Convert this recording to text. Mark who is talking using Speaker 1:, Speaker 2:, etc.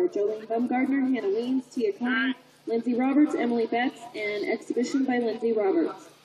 Speaker 1: Jolene Bumgardner, Hannah Weems, Tia Coney, Lindsay Roberts, Emily Betts, and Exhibition by Lindsay Roberts.